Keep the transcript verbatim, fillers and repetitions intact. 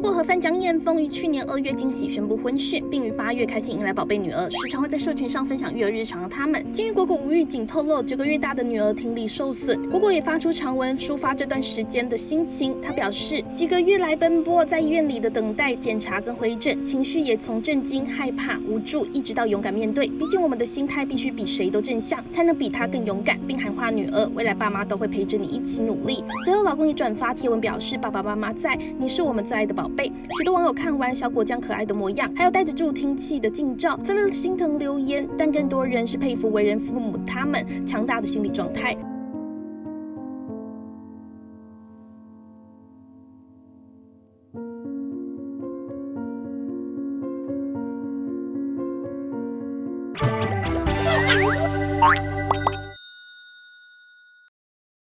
果盒饭江彦峰于去年二月惊喜宣布婚讯，并于八月开心迎来宝贝女儿，时常会在社群上分享育儿日常的他们。近日果果无预警透露，九个月大的女儿听力受损，果果也发出长文抒发这段时间的心情。她表示，几个月来奔波在医院里的等待、检查跟回诊，情绪也从震惊、害怕、无助，一直到勇敢面对。毕竟我们的心态必须比谁都正向，才能比她更勇敢，并喊话女儿，未来爸妈都会陪着你一起努力。随后老公也转发贴文表示，爸爸妈妈在，你是我们最爱的宝贝。许多网友看完小果酱可爱的模样，还有带着助听器的近照，纷纷心疼留言，但更多人是佩服为人父母他们强大的心理状态。